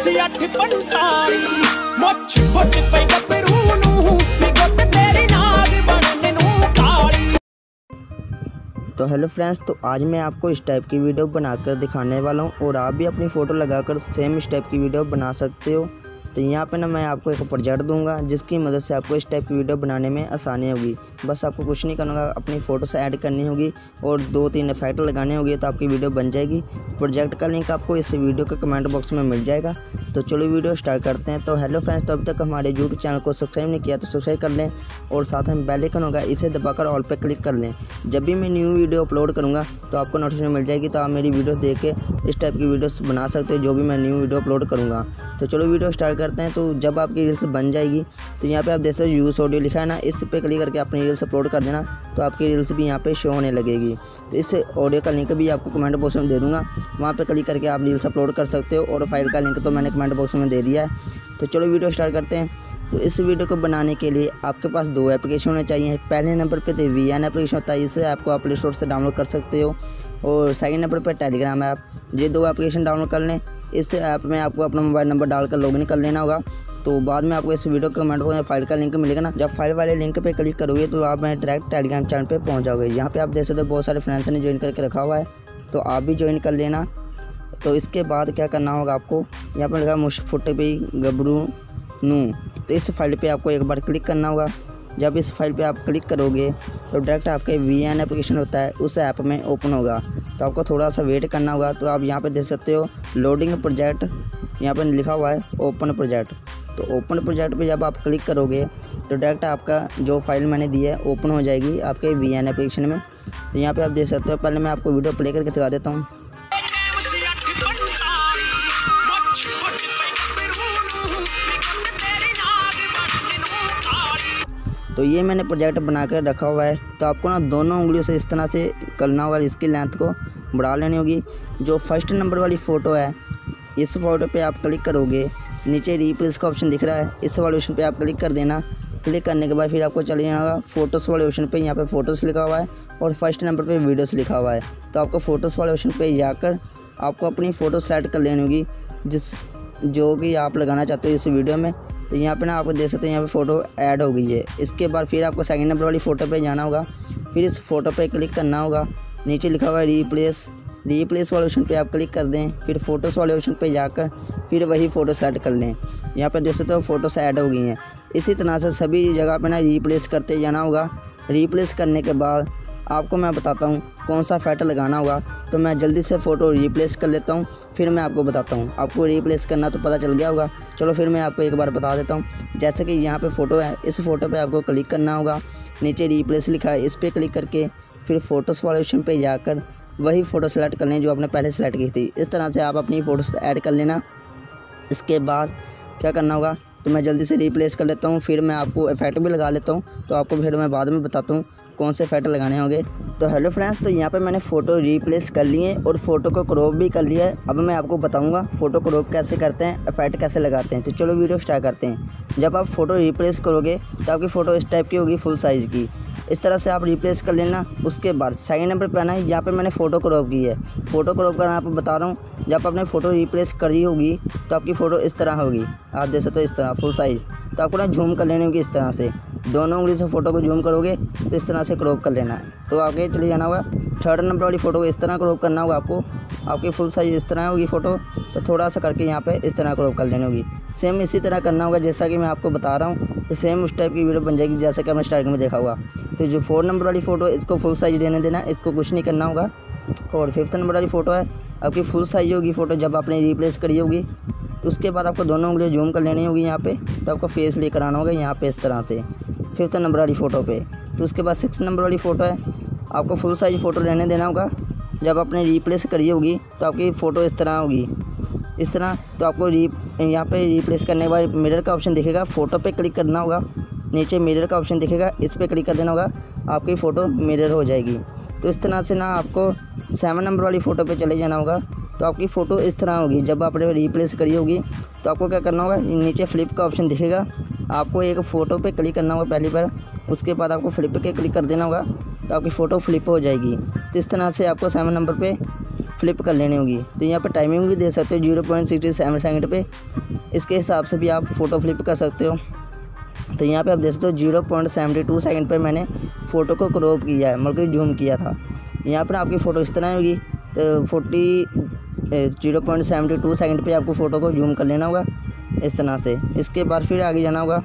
तो hello friends, तो आज मैं आपको इस टाइप की वीडियो बनाकर दिखाने वाला हूँ और आप भी अपनी फ़ोटो लगाकर सेम इस टाइप की वीडियो बना सकते हो। तो यहाँ पे ना मैं आपको एक प्रोजेक्ट दूंगा जिसकी मदद से आपको इस टाइप की वीडियो बनाने में आसानी होगी। बस आपको कुछ नहीं करना होगा, अपनी फ़ोटो से ऐड करनी होगी और 2-3 इफेक्ट लगाने होंगे तो आपकी वीडियो बन जाएगी। प्रोजेक्ट का लिंक आपको इस वीडियो के कमेंट बॉक्स में मिल जाएगा। तो चलो वीडियो स्टार्ट करते हैं। तो हेलो फ्रेंड्स, तो अभी तक हमारे यूट्यूब चैनल को सब्सक्राइब नहीं किया तो सब्सक्राइब कर लें और साथ में बेल आइकन होगा, इसे दबाकर ऑल पे क्लिक कर लें। जब भी मैं न्यू वीडियो अपलोड करूँगा तो आपको नोटिफिकेशन मिल जाएगी, तो आप मेरी वीडियोस देख के इस टाइप की वीडियोस बना सकते हो जो भी मैं न्यू वीडियो अपलोड करूँगा। तो चलो वीडियो स्टार्ट करते हैं। तो जब आपकी रील्स बन जाएगी तो यहाँ पे आप देखते हो यूज़ ऑडियो लिखा है ना, इस पे क्लिक करके अपनी रील्स अपलोड कर देना तो आपकी रील्स भी यहाँ पे शो होने लगेगी। तो इस ऑडियो का लिंक भी आपको कमेंट बॉक्स में दे दूँगा, वहाँ पे क्लिक करके आप रील्स अपलोड कर सकते हो और फाइल का लिंक तो मैंने कमेंट बॉक्स में दे दिया है। तो चलो वीडियो स्टार्ट करते हैं। तो इस वीडियो को बनाने के लिए आपके पास 2 एप्लीकेशन होने चाहिए। पहले नंबर पे तो VN एप्लीकेशन होता है, इसे आपको आप प्ले स्टोर से डाउनलोड कर सकते हो और सेकंड नंबर पे टेलीग्राम ऐप। ये 2 एप्लीकेशन डाउनलोड कर लें। इस ऐप में आपको अपना मोबाइल नंबर डालकर लॉगिन कर लेना होगा। तो बाद में आपको इस वीडियो के कमेंट में फाइल का लिंक मिलेगा ना, जब फाइल वाले लिंक पे क्लिक करोगे तो आप डायरेक्ट टेलीग्राम चैनल पे पहुंच जाओगे। यहाँ पे आप देख सकते हो बहुत सारे फ्रेंड्स ने ज्वाइन करके रखा हुआ है, तो आप भी ज्वाइन कर लेना। तो इसके बाद क्या करना होगा आपको, यहाँ पर लिखा मुशफुट पे गबरू नू, तो इस फाइल पे आपको एक बार क्लिक करना होगा। जब इस फाइल पे आप क्लिक करोगे तो डायरेक्ट आपके VN एप्लीकेशन होता है उस ऐप में ओपन होगा। तो आपको थोड़ा सा वेट करना होगा। तो आप यहाँ पे देख सकते हो लोडिंग प्रोजेक्ट, यहाँ पर लिखा हुआ है ओपन प्रोजेक्ट। तो ओपन प्रोजेक्ट पे जब आप क्लिक करोगे तो डायरेक्ट आपका जो फाइल मैंने दी है ओपन हो जाएगी आपके VN एप्लीकेशन में। तो यहाँ पे आप देख सकते हो, पहले मैं आपको वीडियो प्ले करके दिखा देता हूँ। तो ये मैंने प्रोजेक्ट बना कर रखा हुआ है। तो आपको ना दोनों उंगलियों से इस तरह से करना होगा, इसकी लेंथ को बढ़ा लेनी होगी। जो फर्स्ट नंबर वाली फ़ोटो है इस फोटो पे आप क्लिक करोगे, नीचे रिप्लेस का ऑप्शन दिख रहा है, इस वाले ऑप्शन पे आप क्लिक कर देना। क्लिक करने के बाद फिर आपको चले जाना होगा फ़ोटोज़ वाले ऑप्शन पे। यहाँ पे फ़ोटोज़ लिखा हुआ है और फर्स्ट नंबर पे वीडियोस लिखा हुआ है। तो आपको फ़ोटोज़ वाले ऑप्शन पे जाकर आपको अपनी फ़ोटो सेलेक्ट कर लेनी होगी जो कि आप लगाना चाहते हो इस वीडियो में। तो यहाँ पे ना आपको देख सकते हैं यहाँ पे फ़ोटो ऐड हो गई है। इसके बाद फिर आपको सेकंड नंबर वाली फ़ोटो पे जाना होगा, फिर इस फ़ोटो पे क्लिक करना होगा। नीचे लिखा हुआ है रिप्लेस वाले ऑप्शन पे आप क्लिक कर दें, फिर फ़ोटोज़ वाले ऑप्शन पे जाकर फिर वही फ़ोटो सेलेक्ट कर लें। यहाँ पे देख सकते हो फ़ोटोस ऐड हो गई हैं। इसी तरह से सभी जगह पे ना रिप्लेस करते जाना होगा। रिप्लेस करने के बाद आपको मैं बताता हूँ कौन सा इफेक्ट लगाना होगा। तो मैं जल्दी से फ़ोटो रिप्लेस कर लेता हूँ, फिर मैं आपको बताता हूँ। आपको रिप्लेस करना तो पता चल गया होगा, चलो फिर मैं आपको एक बार बता देता हूँ। जैसे कि यहाँ पे फ़ोटो है, इस फ़ोटो पे आपको क्लिक करना होगा, नीचे रिप्लेस लिखा है, इस पर क्लिक करके फिर फ़ोटोज़ वाले ऑप्शन पे जाकर वही फ़ोटो सेलेक्ट कर लें जो आपने पहले सेलेक्ट की थी। इस तरह से आप अपनी फ़ोटोज़ ऐड कर लेना। इसके बाद क्या करना होगा, तो मैं जल्दी से रिप्लेस कर लेता हूँ, फिर मैं आपको इफेक्ट भी लगा लेता हूँ। तो आपको फिर मैं बाद में बताता हूँ कौन से इफेक्ट लगाने होंगे। तो हेलो फ्रेंड्स, तो यहाँ पे मैंने फ़ोटो रिप्लेस कर लिए और फ़ोटो को क्रॉप भी कर लिया है। अब मैं आपको बताऊँगा फ़ोटो क्रॉप कैसे करते हैं, इफेक्ट कैसे लगाते हैं। तो चलो वीडियो स्टार्ट करते हैं। जब आप फ़ोटो रिप्लेस करोगे तो आपकी फ़ोटो इस टाइप की होगी, फुल साइज़ की। इस तरह से आप रिप्लेस कर लेना। उसके बाद सेकंड नंबर पे आना है, यहाँ पे मैंने फ़ोटो क्रॉप की है। फ़ोटो क्रॉप करना आपको बता रहा हूँ। जब आपने फ़ोटो रिप्लेस करी होगी तो आपकी फ़ोटो इस तरह होगी, आप देख सकते हो इस तरह फुल साइज़। तो आपको ना झूम कर लेनी होगी इस तरह से, दोनों उंगली से फ़ोटो को झूम करोगे तो इस तरह से क्रॉप कर लेना है। तो आगे चले जाना होगा, थर्ड नंबर वाली फ़ोटो को इस तरह क्रॉप करना होगा आपको। आपकी फुल साइज़ इस तरह होगी फ़ोटो, तो थोड़ा सा करके यहाँ पे इस तरह क्रॉप कर लेनी होगी। सेम इसी तरह करना होगा जैसा कि मैं आपको बता रहा हूँ। तो सेम उस टाइप की वीडियो बन जाएगी जैसे कि हमने स्टार्टिंग में देखा हुआ। तो जो 4 नंबर वाली फ़ोटो है इसको फुल साइज़ देना, इसको कुछ नहीं करना होगा। और 5th नंबर वाली फ़ोटो है आपकी फुल साइज़ होगी फ़ोटो जब आपने रिप्लेस करी होगी। तो उसके बाद आपको दोनों उंगलियां जूम कर लेनी होगी यहाँ पे। तो आपको फेस लेकर आना होगा यहाँ पे इस तरह से 5th नंबर वाली फ़ोटो पे। तो उसके बाद 6th नंबर वाली फ़ोटो है, आपको फुल साइज़ फ़ोटो रहने देना होगा। जब आपने रिप्लेस करी होगी तो आपकी फ़ोटो इस तरह होगी, इस तरह। तो आपको यहाँ पे रिप्लेस करने के बाद मिरर का ऑप्शन दिखेगा, फ़ोटो पे क्लिक करना होगा। नीचे मिरर का ऑप्शन दिखेगा, इस पर क्लिक कर देना होगा, आपकी फ़ोटो मिरर हो जाएगी। तो इस तरह से ना आपको 7 नंबर वाली फ़ोटो पे चले जाना होगा। तो आपकी फ़ोटो इस तरह होगी। जब आपने रिप्लेस करी होगी तो आपको क्या करना होगा, नीचे फ्लिप का ऑप्शन दिखेगा, आपको एक फ़ोटो पे क्लिक करना होगा पहली बार। उसके बाद आपको फ्लिप पे क्लिक कर देना होगा, तो आपकी फ़ोटो फ्लिप हो जाएगी। तो इस तरह से आपको 7 नंबर पे फ्लिप कर लेनी होगी। तो यहाँ पे टाइमिंग भी दे सकते हो 0.67 सेकंड पे, इसके हिसाब से भी आप फ़ोटो फ्लिप कर सकते हो। तो यहाँ पे आप देख सकते हो 0.72 सेकंड पे मैंने फ़ोटो को क्रॉप किया है, मतलब जूम किया था। यहाँ पर आपकी फ़ोटो इस तरह होगी। तो 0.72 सेकंड पे आपको फ़ोटो को जूम कर लेना होगा इस तरह से। इसके बाद फिर आगे जाना होगा।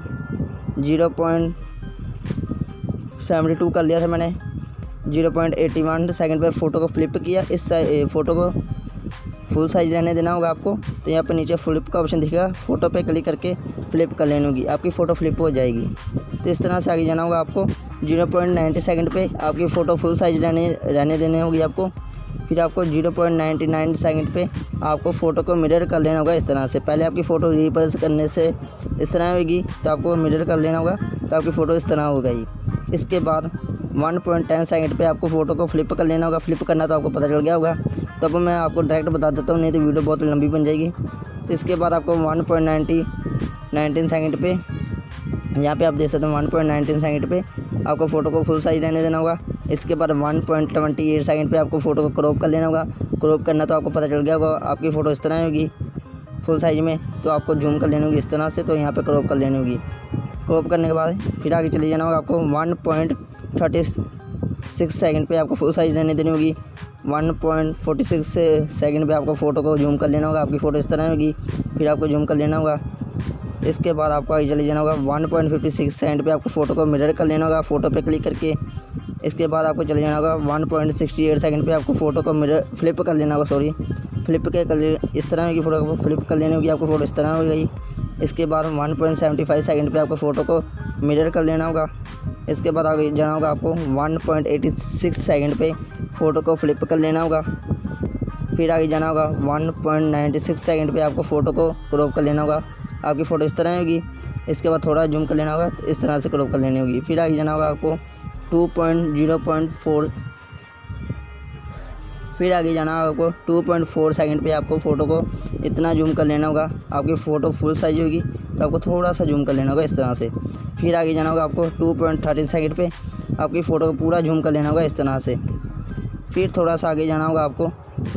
0.72 कर लिया था मैंने, 0.81 सेकंड पे फ़ोटो को फ्लिप किया। इस फ़ोटो को फुल साइज रहने देना होगा आपको। तो यहाँ पे नीचे फ्लिप का ऑप्शन दिखेगा, फ़ोटो पे क्लिक करके फ्लिप कर लेनी होगी, आपकी फ़ोटो फ्लिप हो जाएगी। तो इस तरह से आगे जाना होगा आपको। 0.90 सेकंड पे आपकी फ़ोटो फुल साइज रहने देनी होगी आपको। फिर आपको 0.99 सेकंड पे आपको फ़ोटो को मिरर कर लेना होगा इस तरह से। पहले आपकी फ़ोटो रिप्लेस करने से इस तरह होगी, तो आपको मिरर कर लेना होगा, तो आपकी फ़ोटो इस तरह हो गई। इसके बाद 1.10 सेकंड पे आपको फ़ोटो को फ्लिप कर लेना होगा। फ्लिप करना तो आपको पता चल गया होगा, तो अब मैं आपको डायरेक्ट बता देता हूँ, नहीं तो वीडियो बहुत लंबी बन जाएगी। तो इसके बाद आपको 1.19 सेकंड पे, यहाँ पे आप देख सकते हो 1.19 सेकंड पे आपको फ़ोटो को फुल साइज रहने देना होगा। इसके बाद 1.28 सेकंड पे आपको फ़ोटो को क्रॉप कर लेना होगा। क्रॉप करना तो आपको पता चल गया होगा, आपकी फ़ोटो इस तरह होगी फुल साइज में, तो आपको जूम कर लेनी होगी इस तरह से। तो यहाँ पे क्रॉप कर लेनी होगी। क्रॉप करने के बाद फिर आगे चले जाना होगा आपको। 1.36 सेकंड पे आपको फुल साइज रहने देनी होगी। 1.46 सेकंड पे आपको फ़ोटो को जूम कर लेना होगा, आपकी फ़ोटो इस तरह होगी, फिर आपको जूम कर लेना होगा। इसके बाद आपको आगे चले जाना होगा। 1.56 सेकंड पे आपको फ़ोटो को मिरर कर लेना होगा, फ़ोटो पे क्लिक करके। इसके बाद आपको चले जाना होगा 1.68 सेकंड पे आपको फ़ोटो को मिरर फ्लिप कर लेना होगा, फ्लिप के कर इस तरह की फ़ोटो को फ्लिप कर लेनी होगी, आपको फ़ोटो इस तरह हो गई। इसके बाद 1.75 सेकंड पे आपको फ़ोटो को मिरर कर लेना होगा। इसके बाद आगे जाना होगा आपको 1.86 सेकंड पे फ़ोटो को फ्लिप कर लेना होगा। फिर आगे जाना होगा 1.96 सेकंड पे आपको फ़ोटो को क्रॉप कर लेना होगा, आपकी फ़ोटो इस तरह होगी। इसके बाद थोड़ा जूम कर लेना होगा, तो इस तरह से क्रॉप कर लेनी होगी। फिर आगे जाना होगा आपको 2.4 सेकंड पे आपको फ़ोटो को इतना जूम कर लेना होगा, आपकी फ़ोटो फुल साइज होगी, तो आपको थोड़ा सा जूम कर लेना होगा इस तरह से। फिर आगे जाना होगा आपको 2.13 सेकंड पे आपकी फ़ोटो को पूरा जूम कर लेना होगा इस तरह से। फिर थोड़ा सा आगे जाना होगा आपको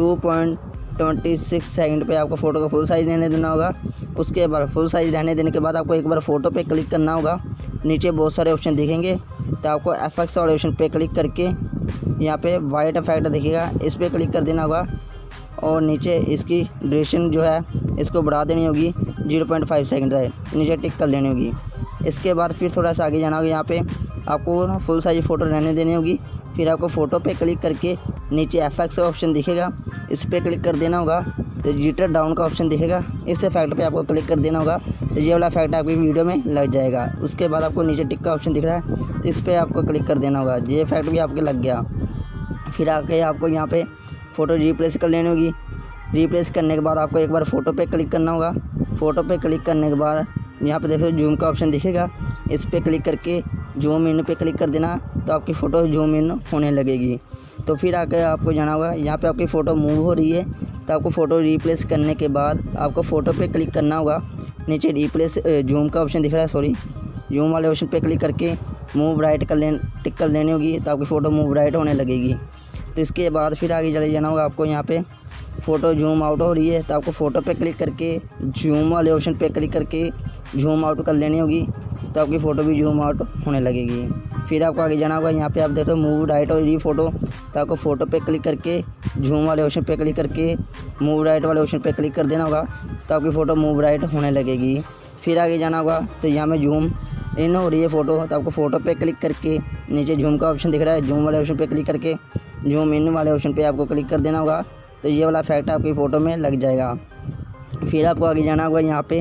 2.26 सेकंड पे आपको फ़ोटो को फुल साइज रहने देना होगा। उसके बाद फुल साइज रहने देने के बाद आपको एक बार फ़ोटो पे क्लिक करना होगा। नीचे बहुत सारे ऑप्शन दिखेंगे, तो आपको एफएक्स वाले ऑप्शन पे क्लिक करके यहाँ पे वाइट इफेक्ट दिखेगा, इस पर क्लिक कर देना होगा। और नीचे इसकी ड्यूरेशन जो है इसको बढ़ा देनी होगी, 0.5 सेकंड है, नीचे टिक कर लेनी होगी। इसके बाद फिर थोड़ा सा आगे जाना होगा, यहाँ पे आपको फुल साइज फ़ोटो रहने देनी होगी। फिर आपको फ़ोटो पे क्लिक करके नीचे एफएक्स का ऑप्शन दिखेगा, इस पर क्लिक कर देना होगा। तो जिटर डाउन का ऑप्शन दिखेगा, इस इफेक्ट पे आपको क्लिक कर देना होगा, तो ये वाला इफेक्ट आपकी वीडियो में लग जाएगा। उसके बाद आपको नीचे टिक का ऑप्शन दिख रहा है, तो इस पर आपको क्लिक कर देना होगा, ये इफेक्ट भी आपके लग गया। फिर आके आपको यहाँ पे फ़ोटो रिप्लेस कर लेनी होगी। रिप्लेस करने के बाद आपको एक बार फ़ोटो पे क्लिक करना होगा। फ़ोटो पे क्लिक करने के बाद यहाँ पे देखो जूम का ऑप्शन दिखेगा, इस पर क्लिक करके जूम इन पे क्लिक कर देना, तो आपकी फ़ोटो जूम इन होने लगेगी। तो फिर आके आपको जाना होगा, यहाँ पे आपकी फ़ोटो मूव हो रही है, तो आपको फ़ोटो रिप्लेस करने के बाद आपको फ़ोटो पे क्लिक करना होगा। नीचे रिप्लेस जूम का ऑप्शन दिख रहा है, जूम वाले ऑप्शन पे क्लिक करके मूव राइट टिक कर लेनी होगी, तो आपकी फ़ोटो मूव राइट होने लगेगी। तो इसके बाद फिर आगे चले जाना होगा आपको। यहाँ पे फ़ोटो जूम आउट हो रही है, तो आपको फ़ोटो पे क्लिक करके जूम वाले ऑप्शन पे क्लिक करके जूम आउट कर लेनी होगी, तो आपकी फ़ोटो भी जूम आउट होने लगेगी। फिर आपको आगे जाना होगा, यहाँ पे आप देखो मूव राइट हो रही है फ़ोटो, तो आपको फ़ोटो पे क्लिक करके जूम वाले ऑप्शन पे क्लिक करके मूव राइट वाले ऑप्शन पे क्लिक कर देना होगा, तो आपकी फ़ोटो मूव राइट होने लगेगी। फिर आगे जाना होगा, तो यहाँ में जूम इन हो रही है फ़ोटो, तो आपको फ़ोटो पे क्लिक करके नीचे जूम का ऑप्शन दिख रहा है, जूम वाले ऑप्शन पे क्लिक करके जूम इन वाले ऑप्शन पे आपको क्लिक कर देना होगा, तो ये वाला इफेक्ट आपकी फ़ोटो में लग जाएगा। फिर आपको आगे जाना होगा, यहाँ पे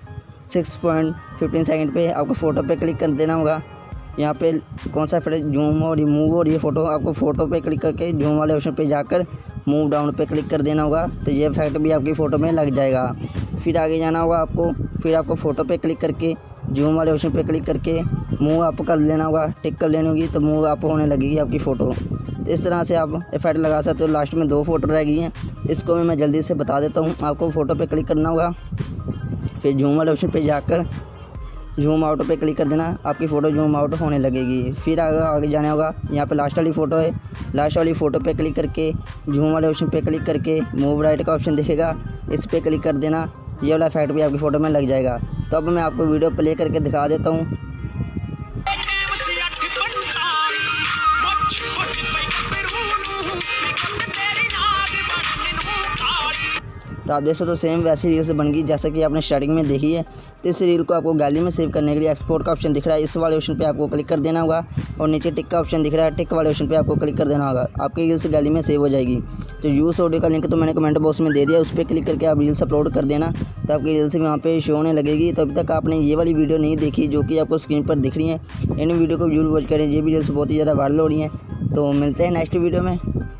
6.15 सेकंड पे आपको फ़ोटो पे क्लिक कर देना होगा। यहाँ पे कौन सा इफेक्ट जूम और रिमूव हो रही है फ़ोटो, आपको फ़ोटो पे क्लिक करके जूम वाले ऑप्शन पे जाकर मूव डाउन पे क्लिक कर देना होगा, तो ये इफेक्ट भी आपकी फ़ोटो में लग जाएगा। फिर आगे जाना होगा आपको, फिर आपको फ़ोटो पे क्लिक करके जूम वाले ऑप्शन पे क्लिक करके मूव अप कर लेना होगा, टिक कर लेनी होगी, तो मूव अप होने लगेगी आपकी फ़ोटो। तो इस तरह से आप इफेक्ट लगा सकते हो। लास्ट में 2 फ़ोटो रह गई हैं, इसको मैं जल्दी से बता देता हूँ। आपको फ़ोटो पे क्लिक करना होगा, फिर जूम वाले ऑप्शन पे जाकर जूम आउट पे क्लिक कर देना, आपकी फ़ोटो जूम आउट होने लगेगी। फिर आगे जाना होगा, यहाँ पे लास्ट वाली फ़ोटो है, लास्ट वाली फ़ोटो पे क्लिक करके जूम वाले ऑप्शन पे क्लिक करके मूव राइट का ऑप्शन दिखेगा, इस पर क्लिक कर देना। ये वाला इफेक्ट भी आपकी फ़ोटो में लग जाएगा। तो अब मैं आपको वीडियो प्ले करके दिखा देता हूँ। तो आप देख सकते हो सेम वैसी रील्स बन गई जैसा कि आपने स्टार्टिंग में देखी है। तो इस रील को आपको गैलरी में सेव करने के लिए एक्सपोर्ट का ऑप्शन दिख रहा है, इस वाले ऑप्शन पे आपको क्लिक कर देना होगा और नीचे टिक का ऑप्शन दिख रहा है, टिक वाले ऑप्शन पे आपको क्लिक कर देना होगा। आपकी रील्स गैलरी में सेव हो जाएगी। तो यूज़ ऑडियो का लिंक तो मैंने कमेंट बॉक्स में दे दिया, उस पर क्लिक करके आप रील्स अपलोड कर देना। तो आपकी रील्स भी वहाँ पे शो होने लगेगी। तो अभी तक आपने ये वाली वीडियो नहीं देखी जो कि आपको स्क्रीन पर दिख रही है, इन वीडियो को जरूर वॉच करें। ये वीडियोस बहुत ही ज़्यादा वायरल हो रही हैं। तो मिलते हैं नेक्स्ट वीडियो में।